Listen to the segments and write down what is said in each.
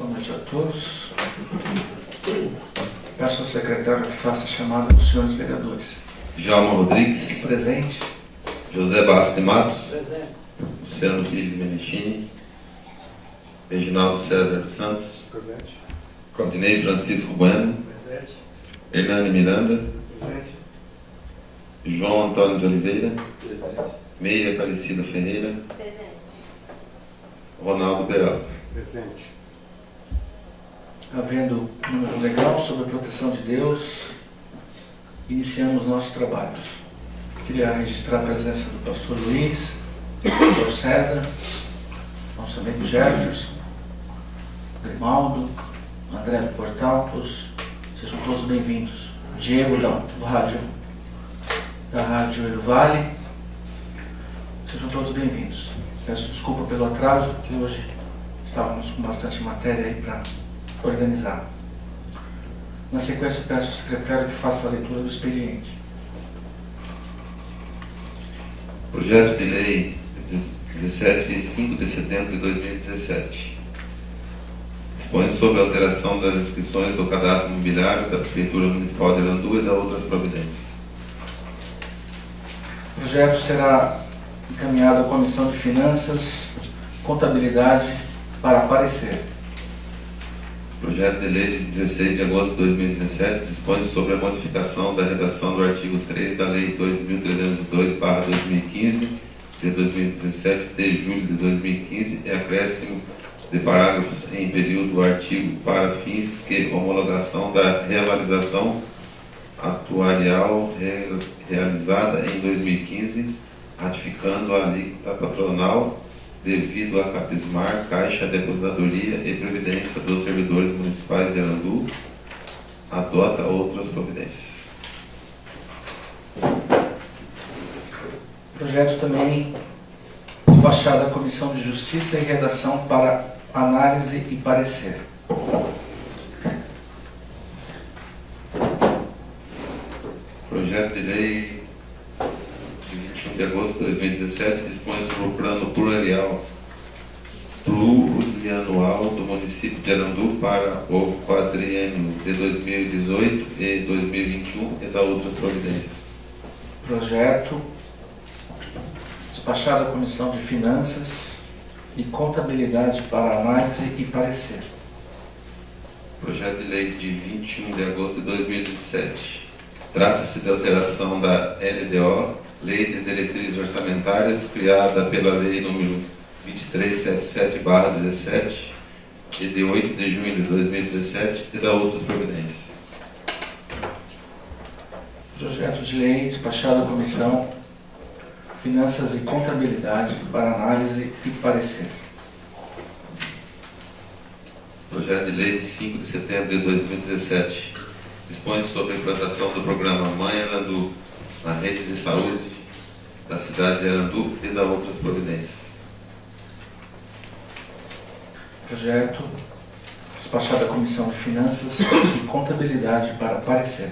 Boa noite a todos. Peço ao secretário que faça a chamada dos senhores vereadores. Djalma Rodrigues. Presente. José Bastos de Matos. Presente. Luciano Pires Menechini. Reginaldo César dos Santos. Presente. Claudinei Francisco Bueno. Presente. Hernani Miranda. Presente. João Antônio de Oliveira. Presente. Meia Aparecida Ferreira. Presente. Ronaldo Beraldo. Presente. Havendo número legal sob a proteção de Deus, iniciamos nossos trabalhos. Queria registrar a presença do pastor Luiz, do pastor César, nosso amigo Jefferson, Grimaldo, André do Portal, todos, sejam todos bem-vindos. Diego da Rádio do Vale, sejam todos bem-vindos. Peço desculpa pelo atraso, porque hoje estávamos com bastante matéria aí para organizar. Na sequência, peço ao secretário que faça a leitura do expediente. Projeto de Lei 17 de 5 de setembro de 2017. Dispõe sobre a alteração das inscrições do cadastro imobiliário da Prefeitura Municipal de Irandu e da outras providências. O projeto será encaminhado à Comissão de Finanças, Contabilidade para parecer. Projeto de Lei de 16 de agosto de 2017 dispõe sobre a modificação da redação do artigo 3 da Lei 2.302/2015 de 2017 de julho de 2015 e acréscimo de parágrafos em período do artigo para fins que homologação da reavaliação atuarial realizada em 2015, ratificando a alíquota patronal devido à Capismar, Caixa de Aposentadoria e Previdência dos Servidores Municipais de Irandu, adota outras providências. Projeto também despachado à Comissão de Justiça e Redação para análise e parecer. Projeto de Lei de 21 de agosto de 2017 dispõe sobre o plano plurianual do município de Irandu para o quadriênio de 2018 e 2021 e da outras providências. Projeto despachado à Comissão de Finanças e Contabilidade para análise e parecer. Projeto de Lei de 21 de agosto de 2017. Trata-se de alteração da LDO, Lei de Diretrizes Orçamentárias, criada pela Lei nº 2377/17, e de 8 de junho de 2017, e da outras providências. Projeto de lei despachado à Comissão Finanças e Contabilidade para análise e parecer. Projeto de Lei de 5 de setembro de 2017 dispõe sobre a implantação do programa Mãe Irandu na rede de saúde da cidade de Irandu e da outras providências. Projeto despachado à Comissão de Finanças e Contabilidade para parecer.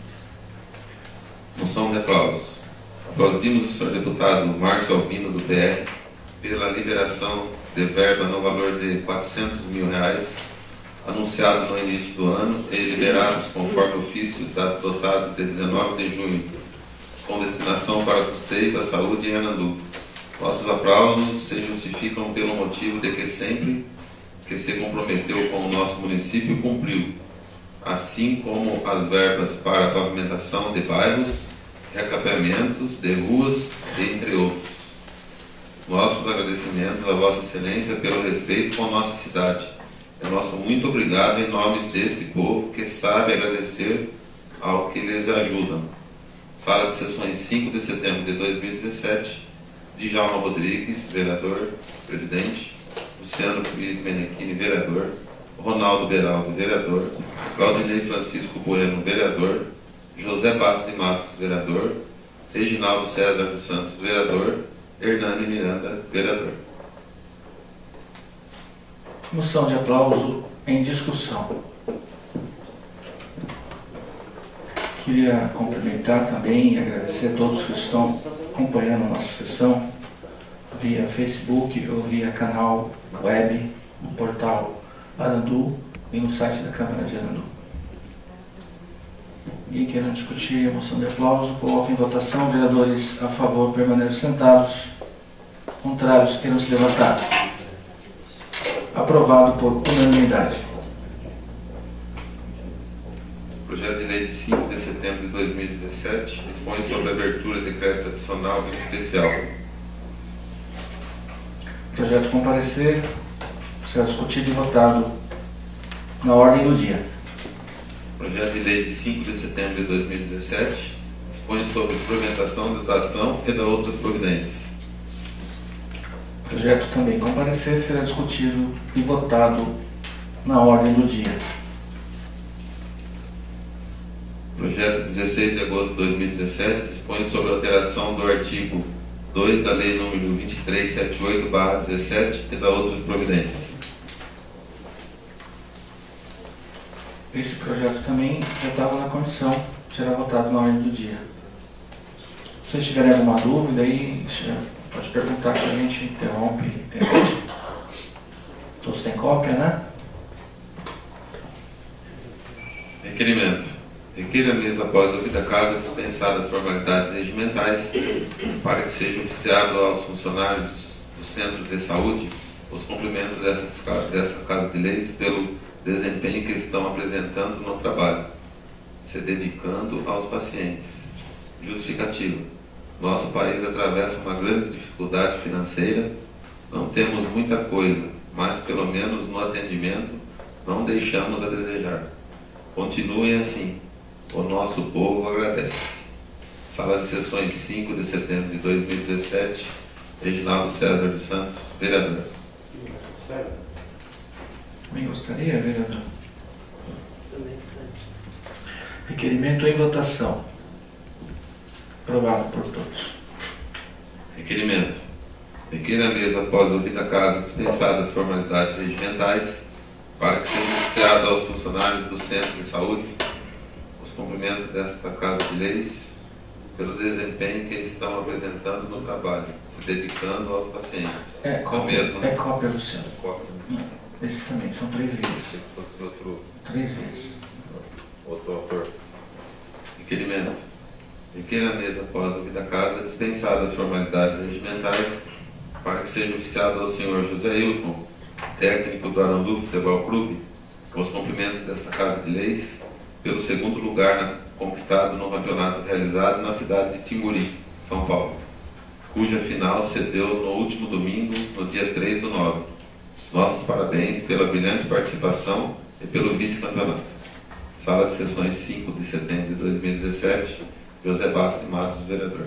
Moção de aplausos. Aplaudimos o senhor deputado Márcio Albino, do PR, pela liberação de verba no valor de R$400 mil, anunciado no início do ano e liberados conforme ofício dotado de 19 de junho, com destinação para custeio da saúde em Irandu. Nossos aplausos se justificam pelo motivo de que sempre que se comprometeu com o nosso município cumpriu, assim como as verbas para pavimentação de bairros, recapeamentos de ruas, entre outros. Nossos agradecimentos a Vossa Excelência pelo respeito com a nossa cidade. É nosso muito obrigado em nome desse povo que sabe agradecer ao que lhes ajudam. Sala de Sessões 5 de setembro de 2017, Djalma Rodrigues, vereador, presidente, Luciano Pires Menechini, vereador, Ronaldo Beraldo, vereador, Claudinei Francisco Bueno, vereador, José Bastos de Matos, vereador, Reginaldo César dos Santos, vereador, Hernani Miranda, vereador. Moção de aplauso em discussão. Queria cumprimentar também e agradecer a todos que estão acompanhando a nossa sessão via Facebook ou via canal web no portal Arandu e no site da Câmara de Arandu. E querendo discutir a moção de aplauso, coloco em votação. Vereadores a favor permaneçam sentados. Contrários queiram se levantar. Aprovado por unanimidade. Projeto de lei de 5 de setembro de 2017 dispõe sobre a abertura de crédito adicional e especial. Projeto comparecer será discutido e votado na ordem do dia. Projeto de lei de 5 de setembro de 2017 dispõe sobre implementação, dotação e da outras providências. Projeto também comparecer será discutido e votado na ordem do dia. Projeto 16 de agosto de 2017 dispõe sobre a alteração do artigo 2 da Lei nº 2378/17 e da outras providências. Esse projeto também já estava na comissão, será votado na ordem do dia. Se vocês tiverem alguma dúvida aí, pode perguntar que a gente interrompe. Todos têm cópia, né? Requerimento. Requer a mesa após ouvida a casa dispensar as formalidades regimentais para que seja oficiado aos funcionários do Centro de Saúde os cumprimentos dessa Casa de Leis pelo desempenho que estão apresentando no trabalho, se dedicando aos pacientes. Justificativa. Nosso país atravessa uma grande dificuldade financeira, não temos muita coisa, mas pelo menos no atendimento não deixamos a desejar. Continuem assim, o nosso povo agradece. Sala de sessões 5 de setembro de 2017, Reginaldo César dos Santos, vereador. Também gostaria, vereador? Requerimento em votação. Aprovado por todos. Requerimento. Requer a mesa após ouvida a casa dispensadas as formalidades regimentais para que seja oficiado aos funcionários do Centro de Saúde os cumprimentos desta Casa de Leis pelo desempenho que estão apresentando no trabalho, se dedicando aos pacientes. É cópia, mesmo, né? É cópia, Luciano. Cópia. Esse também, são 3 vezes. Se fosse outro 3 vezes. autor. Requerimento. Requer a mesa após ouvida a casa dispensadas as formalidades regimentais para que seja oficiado ao senhor José Hilton, técnico do Arandu Futebol Clube, os cumprimentos desta Casa de Leis pelo segundo lugar conquistado no campeonato realizado na cidade de Timburi, São Paulo, cuja final se deu no último domingo, no dia 3/9. Nossos parabéns pela brilhante participação e pelo vice-campeonato. Sala de sessões 5 de setembro de 2017, José Bastos Matos, vereador.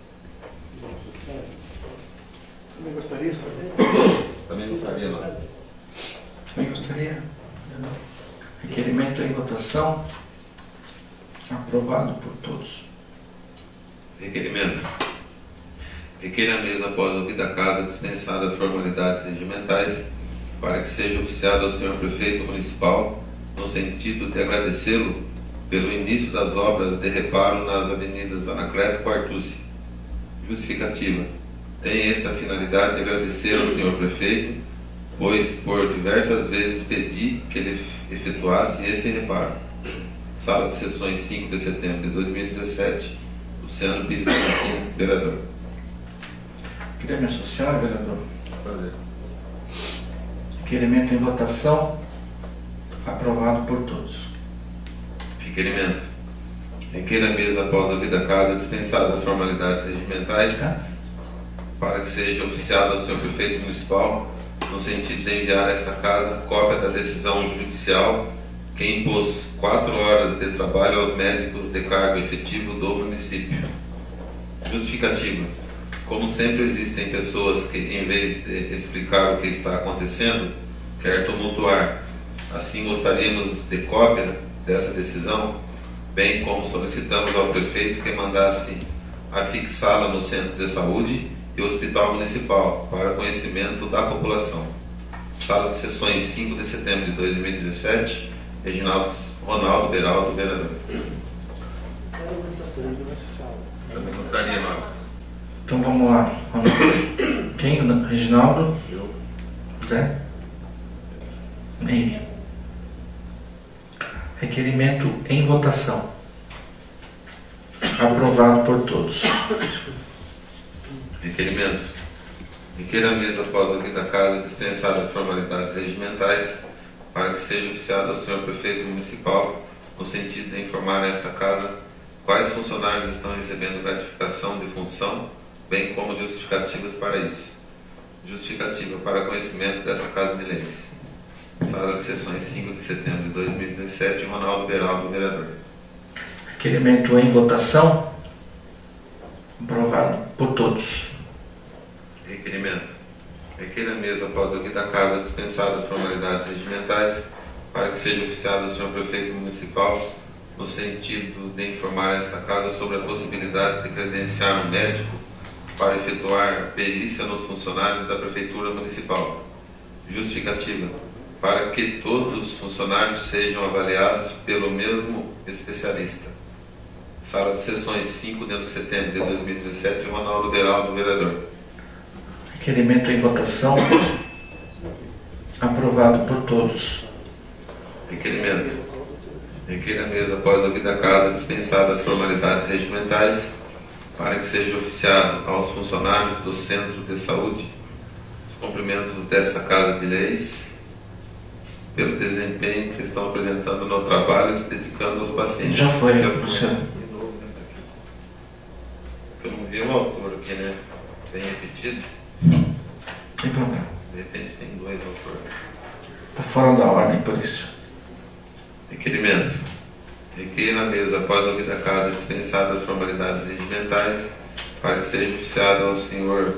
Também gostaria de fazer? Também gostaria, não. Também gostaria. Requerimento em votação. Aprovado por todos. Requerimento. Requer a mesa após ouvida a casa dispensadas as formalidades regimentais para que seja oficiado ao senhor prefeito municipal no sentido de agradecê-lo pelo início das obras de reparo nas avenidas Anacleto e Quartucci. Justificativa. Tem esta finalidade de agradecer ao senhor prefeito, pois por diversas vezes pedi que ele efetuasse esse reparo. Sala de sessões 5 de setembro de 2017, Luciano Pires, vereador. Queria me associar, vereador? Requerimento em votação. Aprovado por todos. Requerimento. Requer a mesa após ouvida a casa dispensadas as formalidades regimentais para que seja oficiado ao senhor prefeito municipal no sentido de enviar a esta casa cópia da decisão judicial que impôs 4 horas de trabalho aos médicos de cargo efetivo do município. Justificativa. Como sempre existem pessoas que, em vez de explicar o que está acontecendo, quer tumultuar. Assim, gostaríamos de cópia dessa decisão, bem como solicitamos ao prefeito que mandasse afixá-la no Centro de Saúde e Hospital Municipal, para conhecimento da população. Sala de sessões 5 de setembro de 2017, Reginaldo Ronaldo Beraldo, vereador. Também gostaria, não. Então vamos lá. Quem? Reginaldo? Eu. Zé? Meire. Requerimento em votação. Aprovado por todos. Requerimento. Requer a mesa após ouvir da casa dispensar as formalidades regimentais para que seja oficiado ao senhor prefeito municipal no sentido de informar a esta casa quais funcionários estão recebendo gratificação de função, bem como justificativas para isso. Justificativa para conhecimento desta Casa de Leis. Sala de sessões 5 de setembro de 2017, Ronaldo Beraldo, vereador. Requerimento em votação. Aprovado por todos. Requerimento. Requer a mesa após ouvir da casa dispensar as formalidades regimentais para que seja oficiado ao senhor prefeito municipal no sentido de informar esta casa sobre a possibilidade de credenciar um médico para efetuar perícia nos funcionários da prefeitura municipal. Justificativa. Para que todos os funcionários sejam avaliados pelo mesmo especialista. Sala de sessões 5 de setembro de 2017, Ronaldo Beraldo, vereador. Requerimento em votação. Aprovado por todos. Requerimento. Requer a mesa após ouvir da casa dispensar as formalidades regimentais para que seja oficiado aos funcionários do Centro de Saúde os cumprimentos dessa Casa de Leis pelo desempenho que estão apresentando no trabalho, se dedicando aos pacientes. Já foi, Luciano. Eu não vi um autor aqui, né? Bem repetido. Tem problema. De repente tem dois autores. Está fora da ordem, por isso. Requerimento. Requer na mesa, após ouvir da casa, dispensar as formalidades regimentais para que seja oficiado ao senhor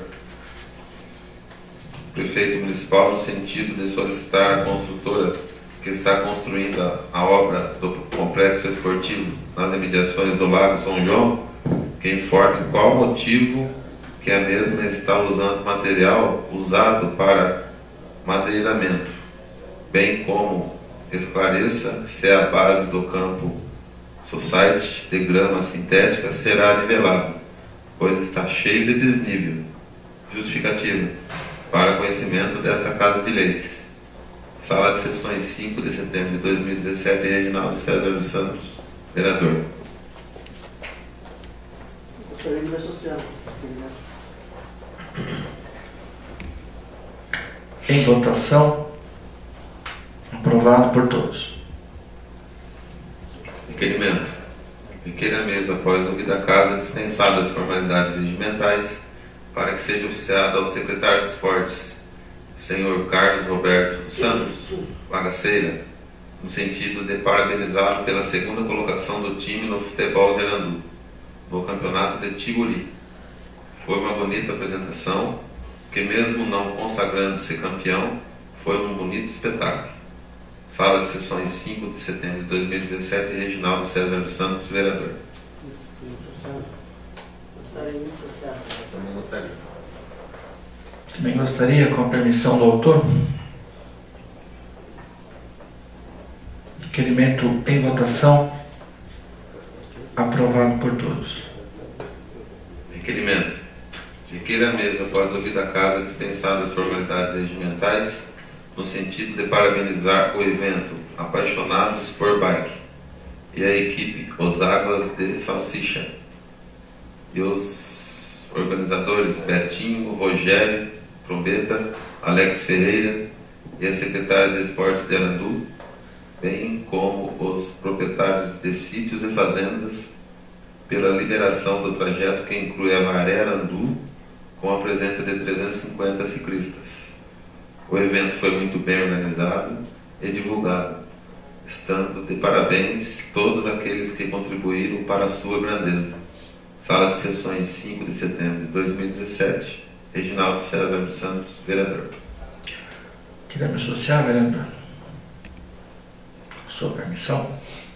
prefeito municipal no sentido de solicitar a construtora que está construindo a obra do complexo esportivo nas imediações do Lago São João, que informe qual o motivo que a mesma está usando material usado para madeiramento, bem como esclareça se a base do campo society de grama sintética será nivelado, pois está cheio de desnível. Justificativa. Para conhecimento desta Casa de Leis. Sala de sessões 5 de setembro de 2017, Reginaldo César dos Santos, vereador. Gostaria de me associar. Em votação. Aprovado por todos. Requerimento. Requer a mesa após ouvir da casa dispensadas as formalidades regimentais para que seja oficiado ao secretário de Esportes, senhor Carlos Roberto Santos Bagaceira, no sentido de parabenizá-lo pela segunda colocação do time no futebol de Arandu, no campeonato de Tiguri. Foi uma bonita apresentação, que mesmo não consagrando-se campeão, foi um bonito espetáculo. Sala de sessões 5 de setembro de 2017, Reginaldo César dos Santos, vereador. Gostaria de me associar. Também gostaria. Também gostaria, com a permissão do autor. Requerimento em votação. Aprovado por todos. Requerimento. Requer a mesa, após ouvir da casa, dispensar as formalidades regimentais, no sentido de parabenizar o evento Apaixonados por Bike e a equipe Os Águas de Salsicha e os organizadores Betinho, Rogério, Trombeta, Alex Ferreira e a secretária de Esportes de Arandu, bem como os proprietários de sítios e fazendas, pela liberação do trajeto que inclui a Maré Arandu, com a presença de 350 ciclistas. O evento foi muito bem organizado e divulgado, estando de parabéns todos aqueles que contribuíram para a sua grandeza. Sala de sessões 5 de setembro de 2017, Reginaldo César dos Santos, vereador. Queria me associar, vereador? Sua permissão.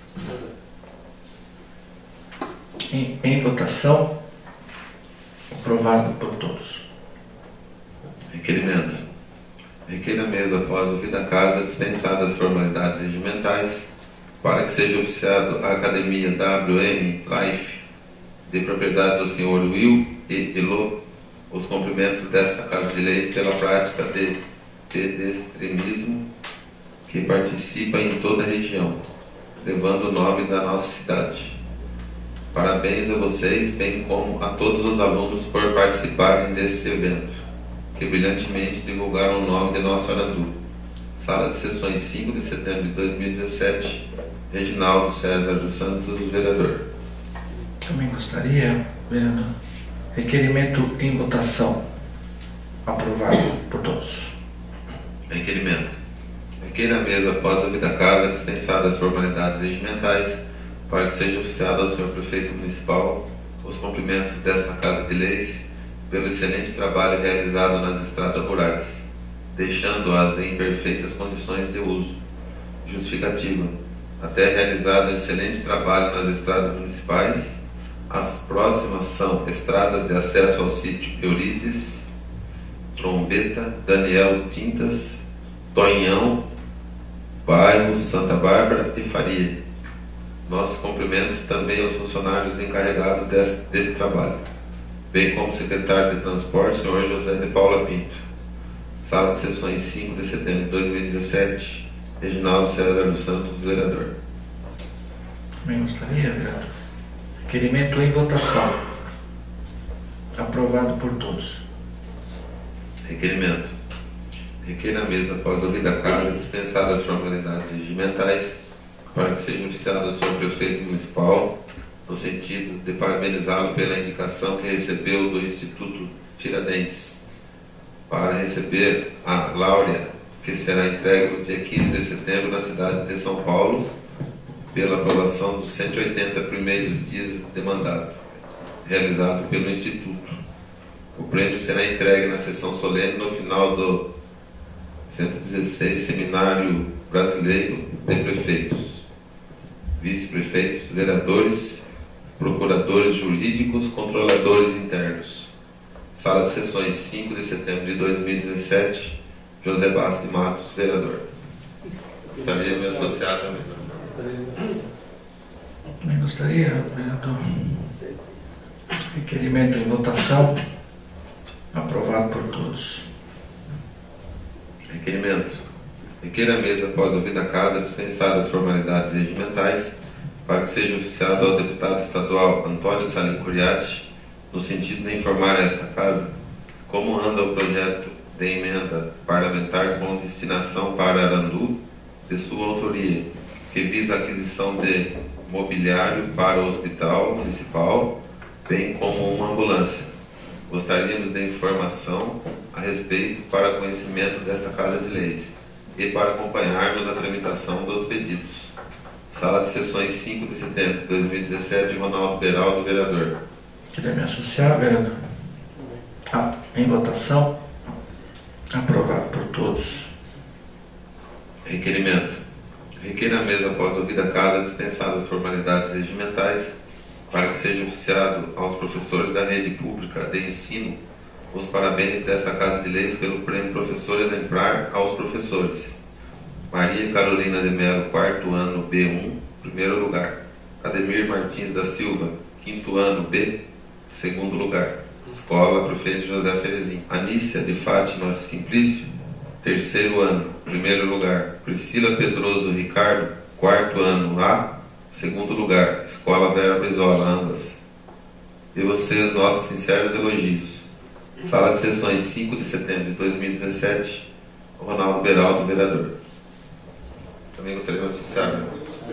Em votação. Aprovado por todos. Requerimento. Requer a mesa, após ouvir da casa, dispensadas as formalidades regimentais, para que seja oficiado a Academia WM Life, de propriedade do senhor Will e Elo, os cumprimentos desta Casa de Leis pela prática de pedestrenismo que participa em toda a região, levando o nome da nossa cidade. Parabéns a vocês, bem como a todos os alunos por participarem desse evento, que brilhantemente divulgaram o nome de nosso Arandu. Sala de Sessões 5 de setembro de 2017, Reginaldo César dos Santos, vereador. Também gostaria, vereador. Requerimento em votação. Aprovado por todos. Requerimento. Requer a mesa após a vida casa dispensar as formalidades regimentais para que seja oficiado ao senhor prefeito municipal os cumprimentos desta Casa de Leis pelo excelente trabalho realizado nas estradas rurais, deixando-as em perfeitas condições de uso. Justificativa. Até realizado um excelente trabalho nas estradas municipais, as próximas são estradas de acesso ao sítio Eurides, Trombeta, Daniel Tintas, Tonhão, bairros Santa Bárbara e Faria. Nossos cumprimentos também aos funcionários encarregados desse trabalho, bem como o secretário de Transporte, senhor José de Paula Pinto. Sala de Sessões 5 de setembro de 2017, Reginaldo César dos Santos, vereador. Também gostaria, vereador. Requerimento em votação. Aprovado por todos. Requerimento. Requer a mesa após ouvida a casa dispensar as formalidades regimentais para que seja oficiado ao senhor prefeito municipal no sentido de parabenizá-lo pela indicação que recebeu do Instituto Tiradentes para receber a Láurea, que será entregue no dia 15 de setembro na cidade de São Paulo, pela aprovação dos 180 primeiros dias de mandato, realizado pelo Instituto. O prêmio será entregue na sessão solene no final do 116 Seminário Brasileiro de Prefeitos, Vice-Prefeitos, Vereadores, Procuradores Jurídicos, Controladores Internos. Sala de Sessões 5 de setembro de 2017, José Bastos de Matos, vereador. Gostaria de me associar também. Também gostaria, vereador. Requerimento em votação. Aprovado por todos. Requerimento. Requer a mesa após ouvida a casa dispensar as formalidades regimentais para que seja oficiado ao deputado estadual Antônio Salim Curiati, no sentido de informar a esta casa como anda o projeto de emenda parlamentar com destinação para Arandu de sua autoria, que visa a aquisição de mobiliário para o hospital municipal, bem como uma ambulância. Gostaríamos de informação a respeito para conhecimento desta Casa de Leis e para acompanharmos a tramitação dos pedidos. Sala de Sessões 5 de setembro de 2017, Ronaldo Beraldo, vereador. Queria me associar, vereador. Em votação. Aprovado por todos. Requerimento. Requer a mesa após ouvida a casa dispensar as formalidades regimentais para que seja oficiado aos professores da rede pública de ensino os parabéns desta Casa de Leis pelo prêmio Professor Exemplar aos professores. Maria Carolina de Mello, 4º ano B1, primeiro lugar. Ademir Martins da Silva, 5º ano B, segundo lugar. Escola Prefeito José Ferezin. Anícia de Fátima Simplício, 3º ano, primeiro lugar. Priscila Pedroso Ricardo, 4º ano A, segundo lugar. Escola Vera Brizola, ambas. E vocês, nossos sinceros elogios. Sala de Sessões 5 de setembro de 2017, Ronaldo Beraldo, vereador. Também gostaria de me associar, né?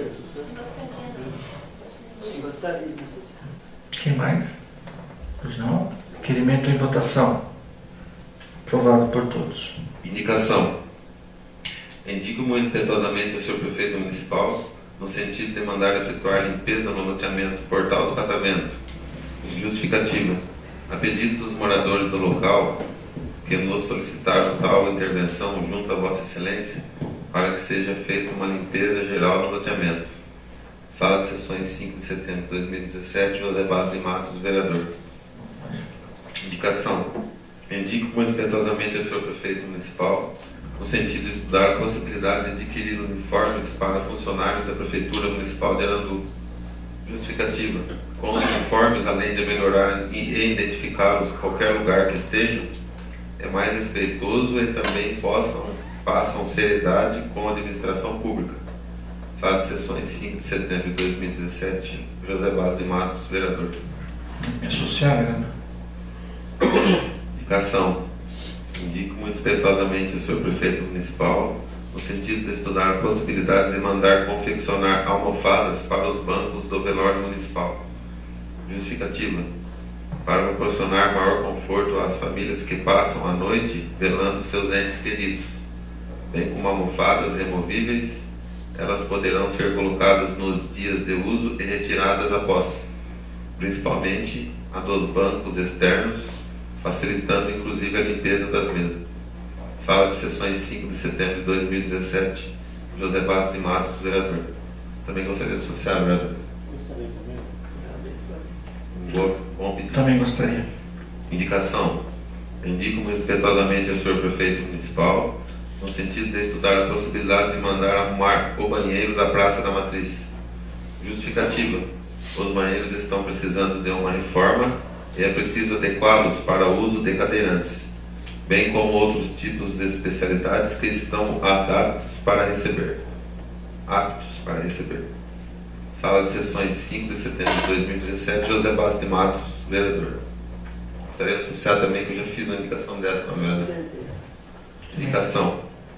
Gostaria de associar. Quem mais? Pois não. Requerimento em votação. Aprovado por todos. Indicação. Indico-me respeitosamente ao senhor prefeito municipal no sentido de mandar efetuar limpeza no loteamento Portal do Catavento. Justificativa. A pedido dos moradores do local, que nos solicitaram tal intervenção junto a Vossa Excelência, para que seja feita uma limpeza geral no loteamento. Sala de Sessões 5 de setembro de 2017, José Bastos de Matos, vereador. Indicação. Indico respeitosamente ao senhor prefeito municipal no sentido de estudar a possibilidade de adquirir uniformes para funcionários da Prefeitura Municipal de Arandu. Justificativa. Com os uniformes, além de melhorar e identificá-los em qualquer lugar que estejam, é mais respeitoso e também possam façam seriedade com a administração pública. Sala de sessões 5 de setembro de 2017, José Baz de Matos, vereador. Me associar, vereador. Indicação. Indico muito respeitosamente o senhor prefeito municipal, no sentido de estudar a possibilidade de mandar confeccionar almofadas para os bancos do velório municipal. Justificativa. Para proporcionar maior conforto às famílias que passam a noite velando seus entes queridos. Bem como almofadas removíveis, elas poderão ser colocadas nos dias de uso e retiradas após, principalmente a dos bancos externos, facilitando inclusive a limpeza das mesas. Sala de sessões 5 de setembro de 2017, José Baz de Matos, vereador. Também gostaria de associar, vereador. Bom pedido. Também gostaria. Indicação. Indico respeitosamente ao senhor prefeito municipal, no sentido de estudar a possibilidade de mandar arrumar o banheiro da Praça da Matriz. Justificativa. Os banheiros estão precisando de uma reforma e é preciso adequá-los para o uso de cadeirantes, bem como outros tipos de especialidades que estão aptos para receber. Sala de sessões 5 de setembro de 2017, José Baz de Matos, vereador. Gostaria de associar também que eu já fiz uma indicação dessa para o vereador. Indicação.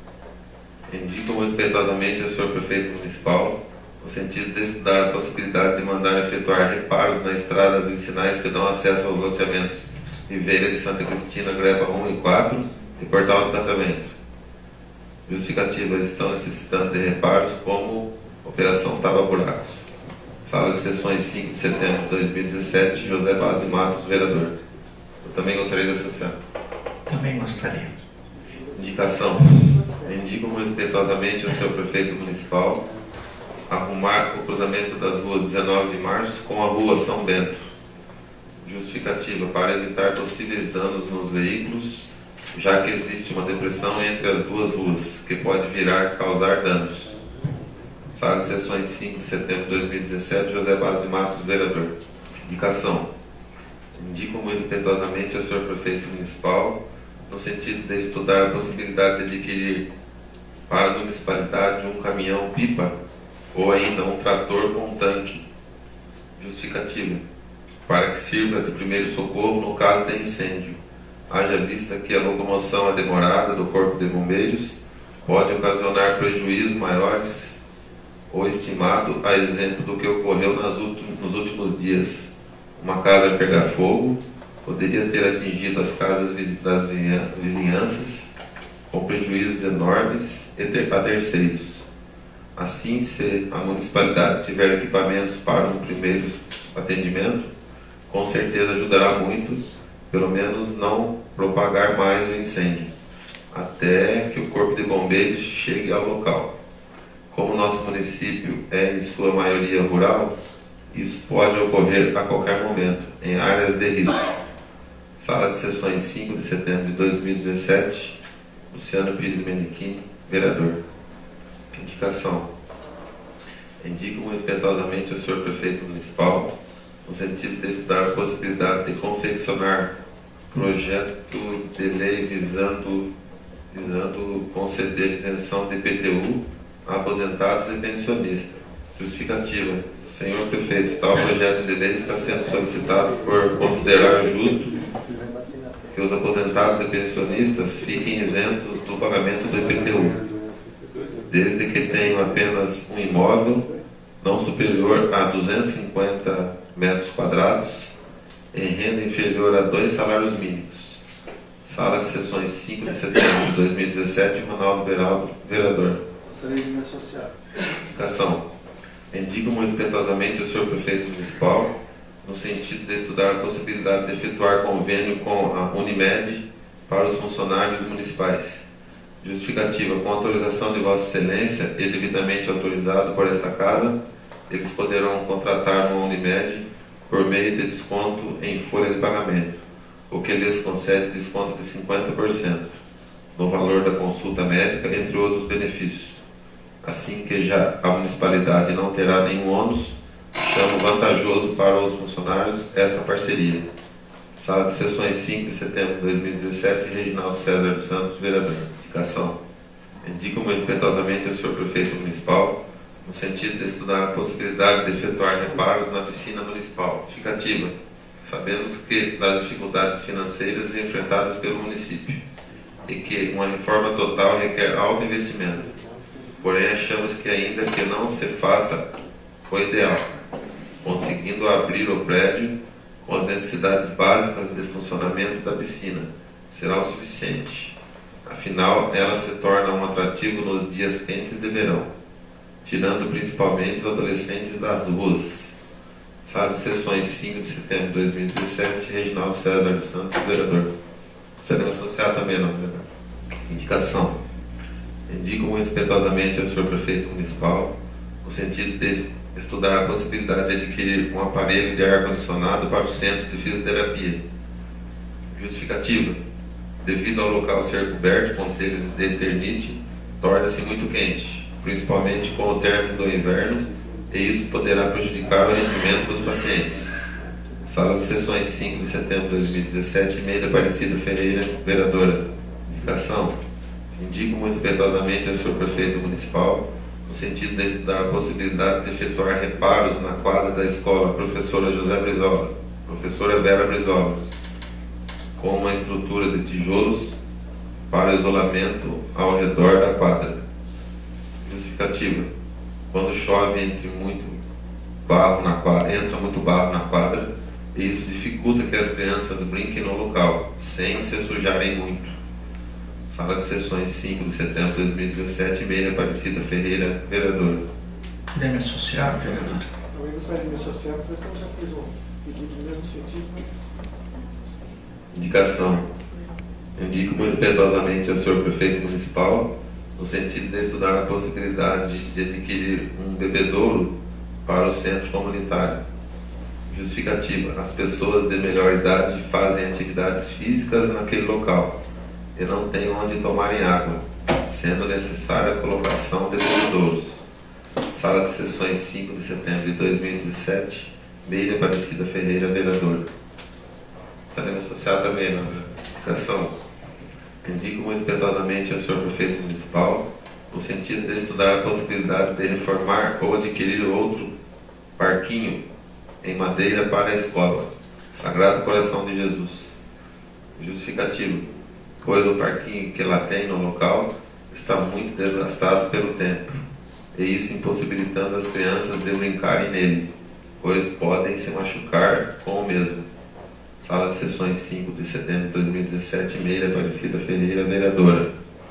Indico respeitosamente ao senhor prefeito municipal, no sentido de estudar a possibilidade de mandar efetuar reparos nas estradas vicinais que dão acesso aos loteamentos Ribeira de Santa Cristina, Gleba 1 e 4 e Portal do Catavento. Justificativa. Estão necessitando de reparos como Operação Tava Buracos. Sala de sessões 5 de setembro de 2017, José Baz de Matos, vereador. Eu também gostaria de associar. Também gostaria. Indicação. Indico respeitosamente ao senhor prefeito municipal arrumar o cruzamento das ruas 19 de março com a rua São Bento. Justificativa. Para evitar possíveis danos nos veículos, já que existe uma depressão entre as duas ruas, que pode vir a causar danos. Sala de sessões 5 de setembro de 2017, José Baz de Matos, vereador. Indicação. Indico respeitosamente ao senhor prefeito municipal, no sentido de estudar a possibilidade de adquirir para a municipalidade um caminhão-pipa ou ainda um trator com tanque. Justificativa. Para que sirva de primeiro socorro no caso de incêndio, haja vista que a locomoção demorada do Corpo de Bombeiros pode ocasionar prejuízos maiores ou estimado, a exemplo do que ocorreu nos últimos dias. Uma casa pegar fogo poderia ter atingido as casas das vizinhanças, com prejuízos enormes a terceiros. Assim, se a municipalidade tiver equipamentos para um primeiro atendimento, com certeza ajudará muito, pelo menos não propagar mais o incêndio, até que o Corpo de Bombeiros chegue ao local. Como nosso município é em sua maioria rural, isso pode ocorrer a qualquer momento, em áreas de risco. Sala de sessões 5 de setembro de 2017, Luciano Pires Menichini, vereador. Indicação. Indico respeitosamente ao senhor prefeito municipal, no sentido de estudar a possibilidade de confeccionar projeto de lei visando conceder isenção de IPTU a aposentados e pensionistas. Justificativa. Senhor prefeito, tal projeto de lei está sendo solicitado por considerar justo que os aposentados e pensionistas fiquem isentos do pagamento do IPTU, desde que tenham apenas um imóvel não superior a 250 metros quadrados em renda inferior a 2 salários mínimos. Sala de sessões 5 de setembro de 2017, Ronaldo Beraldo, vereador. Gostaria de me associar. Indicação. Indico respeitosamente ao senhor prefeito municipal, no sentido de estudar a possibilidade de efetuar convênio com a Unimed para os funcionários municipais. Justificativa. Com autorização de Vossa Excelência e devidamente autorizado por esta Casa, eles poderão contratar uma Unimed por meio de desconto em folha de pagamento, o que lhes concede desconto de 50% no valor da consulta médica, entre outros benefícios. Assim que já a municipalidade não terá nenhum ônus, chamo vantajoso para os funcionários esta parceria. Sala de sessões 5 de setembro de 2017, Reginaldo César dos Santos, vereador. Indicação. Indico respeitosamente ao senhor prefeito municipal, no sentido de estudar a possibilidade de efetuar reparos na piscina municipal. Justificativa. Sabemos que das dificuldades financeiras enfrentadas pelo município e que uma reforma total requer alto investimento. Porém, achamos que ainda que não se faça o ideal, conseguindo abrir o prédio com as necessidades básicas de funcionamento da piscina, será o suficiente. Afinal, ela se torna um atrativo nos dias quentes de verão, tirando principalmente os adolescentes das ruas. Sala de sessões 5 de setembro de 2017, Reginaldo César dos Santos, vereador. Seremos associar também, não, vereador? Indicação. Indico respeitosamente ao senhor prefeito municipal, no sentido de estudar a possibilidade de adquirir um aparelho de ar-condicionado para o centro de fisioterapia. Justificativa. Devido ao local ser coberto com telhas de eternite, torna-se muito quente, principalmente com o término do inverno, e isso poderá prejudicar o rendimento dos pacientes. Sala de sessões 5 de setembro de 2017, Meira Aparecida Ferreira, vereadora. Indicação. Indico respeitosamente ao senhor prefeito municipal, no sentido de estudar a possibilidade de efetuar reparos na quadra da escola Professora José Brizola, Professora Vera Brizola, com uma estrutura de tijolos para isolamento ao redor da quadra. Justificativa. Quando chove entra muito barro na quadra, e isso dificulta que as crianças brinquem no local, sem se sujarem muito. Sala de sessões 5 de setembro de 2017, Meira Aparecida Ferreira, vereador. Queria me associar, vereador? Também gostaria de me associar, porque eu já fiz um pedido no mesmo sentido, mas... Indicação. Indico respeitosamente ao senhor prefeito municipal, no sentido de estudar a possibilidade de adquirir um bebedouro para o centro comunitário. Justificativa. As pessoas de melhor idade fazem atividades físicas naquele local e não têm onde tomarem água, sendo necessária a colocação de bebedouros. Sala de sessões 5 de setembro de 2017, Meira Aparecida Ferreira, vereador. Estaremos associados também na indicação. Indico respeitosamente ao senhor prefeito municipal, no sentido de estudar a possibilidade de reformar ou adquirir outro parquinho em madeira para a escola Sagrado Coração de Jesus. Justificativo. Pois o parquinho que ela tem no local está muito desgastado pelo tempo, e isso impossibilitando as crianças de brincarem nele, pois podem se machucar com o mesmo. Sala de sessões 5 de setembro de 2017, Meira Aparecida Ferreira, vereadora.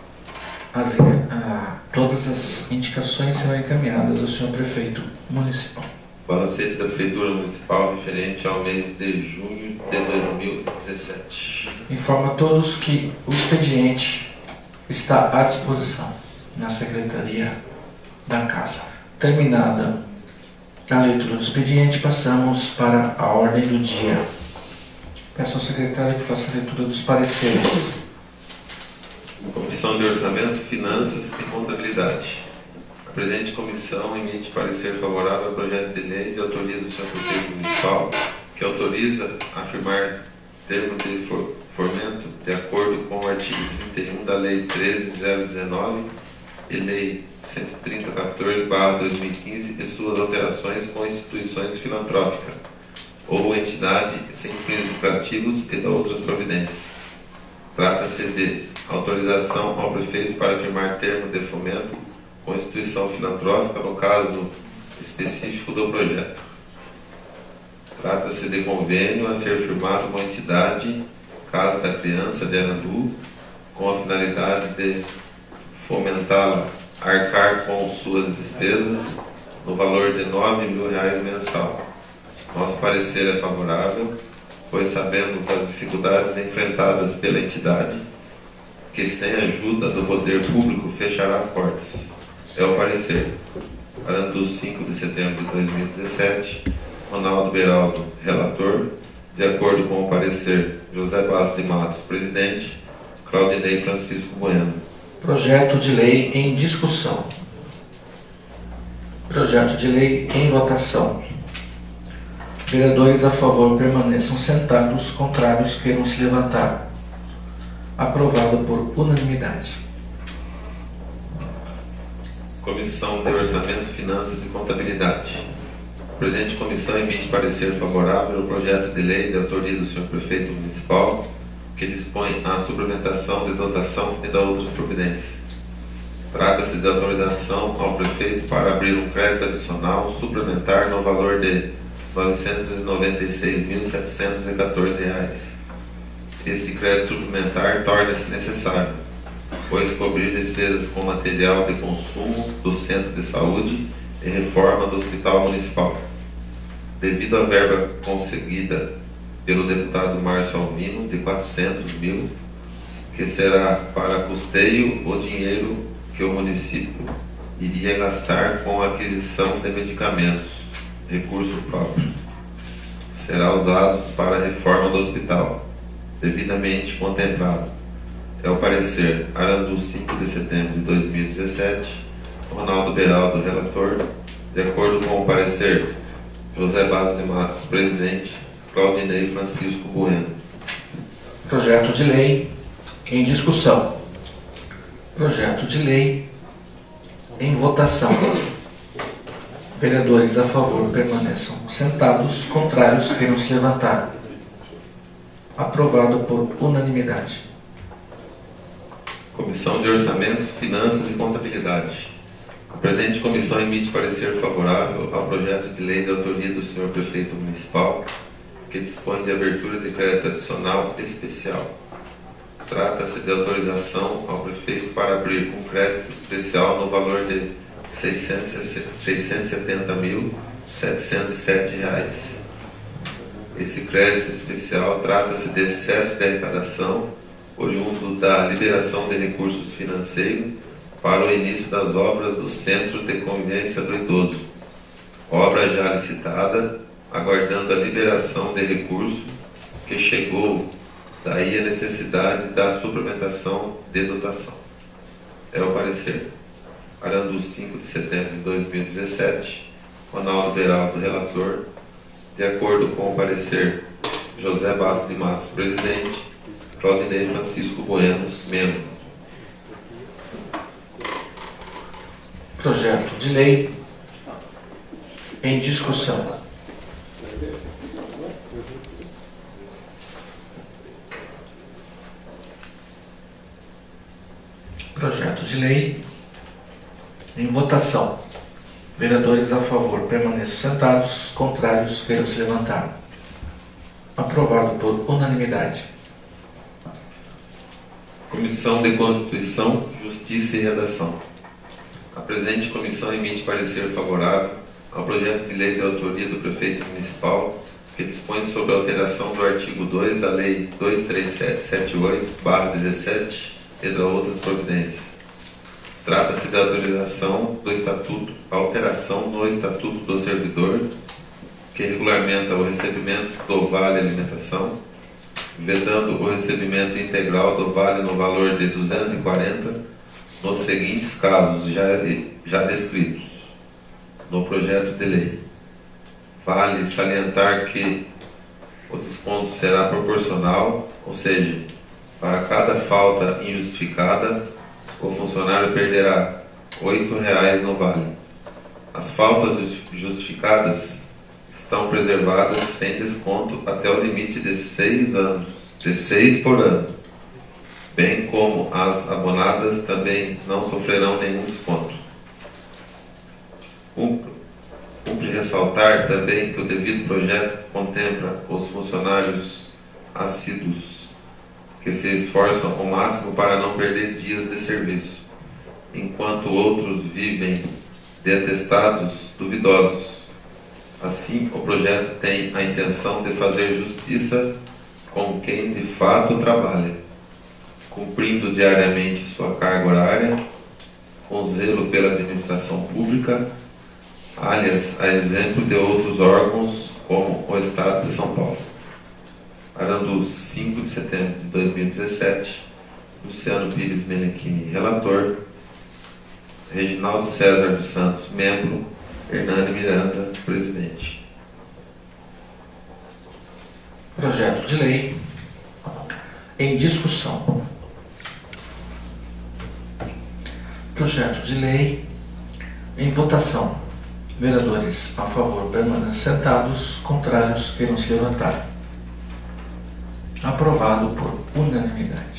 Todas as indicações serão encaminhadas ao senhor prefeito municipal. Balancete da Prefeitura Municipal referente ao mês de junho de 2017. Informo a todos que o expediente está à disposição na Secretaria da Casa. Terminada a leitura do expediente, passamos para a ordem do dia. Peço ao secretário que faça a leitura dos pareceres. Comissão de Orçamento, Finanças e Contabilidade. A presente comissão emite parecer favorável ao projeto de lei de autoria do senhor prefeito municipal, que autoriza a firmar termo de fomento de acordo com o artigo 31 da Lei 13.019 e Lei 130.14/2015 e suas alterações com instituições filantrópicas ou entidade sem fins lucrativos e de outras providências. Trata-se de autorização ao prefeito para firmar termo de fomento com instituição filantrópica no caso específico do projeto. Trata-se de convênio a ser firmado com a entidade Casa da Criança de Arandu, com a finalidade de fomentá-la a arcar com suas despesas no valor de R$ 9.000 mensal. Nosso parecer é favorável, pois sabemos das dificuldades enfrentadas pela entidade, que sem ajuda do poder público fechará as portas. É o parecer. Arandu, 5 de setembro de 2017, Ronaldo Beraldo, relator. De acordo com o parecer, José Bastos de Matos, presidente. Claudinei Francisco Bueno. Projeto de lei em discussão. Projeto de lei em votação. Vereadores a favor permaneçam sentados, contrários queiram se levantar. Aprovado por unanimidade. Comissão de Orçamento, Finanças e Contabilidade. A presente comissão emite parecer favorável ao projeto de lei de autoria do senhor prefeito municipal, que dispõe a suplementação de dotação e da outras providências. Trata-se de autorização ao prefeito para abrir um crédito adicional suplementar no valor de R$ 996.714. Esse crédito suplementar torna-se necessário, pois cobrir despesas com material de consumo do centro de saúde e reforma do hospital municipal. Devido à verba conseguida pelo deputado Márcio Alvino de 400 mil, que será para custeio o dinheiro que o município iria gastar com a aquisição de medicamentos, recurso próprio, será usado para a reforma do hospital, devidamente contemplado. É o parecer Arandu, 5 de setembro de 2017, Ronaldo Beraldo, relator, de acordo com o parecer José Bastos de Matos, presidente, Claudinei Francisco Bueno. Projeto de lei em discussão. Projeto de lei em votação. Vereadores a favor permaneçam sentados, contrários queiram se levantar. Aprovado por unanimidade. Comissão de Orçamentos, Finanças e Contabilidade. A presente comissão emite parecer favorável ao projeto de lei de autoria do senhor prefeito municipal, que dispõe de abertura de crédito adicional especial. Trata-se de autorização ao prefeito para abrir um crédito especial no valor de R$ 670.707. Esse crédito especial trata-se de excesso de arrecadação oriundo da liberação de recursos financeiros para o início das obras do Centro de Convivência do Idoso, obra já licitada, aguardando a liberação de recurso, que chegou daí a necessidade da suplementação de dotação. É o parecer Arandu, 5 de setembro de 2017, Ronaldo Beraldo, relator, de acordo com o parecer José Bastos de Matos, presidente, Claudinei Francisco Bueno, membro. Projeto de lei em discussão. Projeto de lei em votação. Vereadores a favor permaneçam sentados, contrários queiram se levantar. Aprovado por unanimidade. Comissão de Constituição, Justiça e Redação. A presente comissão emite parecer favorável ao projeto de lei de autoria do prefeito municipal, que dispõe sobre a alteração do artigo 2 da Lei 23778/17 e de outras providências. Trata-se da autorização do estatuto, alteração no Estatuto do Servidor, que regulamenta o recebimento do Vale Alimentação, vedando o recebimento integral do Vale no valor de 240 nos seguintes casos já descritos no projeto de lei. Vale salientar que o desconto será proporcional, ou seja, para cada falta injustificada, o funcionário perderá R$ 8,00 no vale. As faltas justificadas estão preservadas sem desconto até o limite de 6 anos, de 6 por ano, bem como as abonadas também não sofrerão nenhum desconto. Cumpre ressaltar também que o devido projeto contempla os funcionários assíduos, que se esforçam ao máximo para não perder dias de serviço, enquanto outros vivem de atestados duvidosos. Assim, o projeto tem a intenção de fazer justiça com quem de fato trabalha, cumprindo diariamente sua carga horária, com zelo pela administração pública, aliás, a exemplo de outros órgãos como o Estado de São Paulo. Arandu, 5 de setembro de 2017, Luciano Pires Meneghini, relator, Reginaldo César dos Santos, membro, Hernani Miranda, presidente. Projeto de lei em discussão. Projeto de lei Em votação. Vereadores a favor permaneçam sentados, contrários queiram se levantar. Aprovado por unanimidade.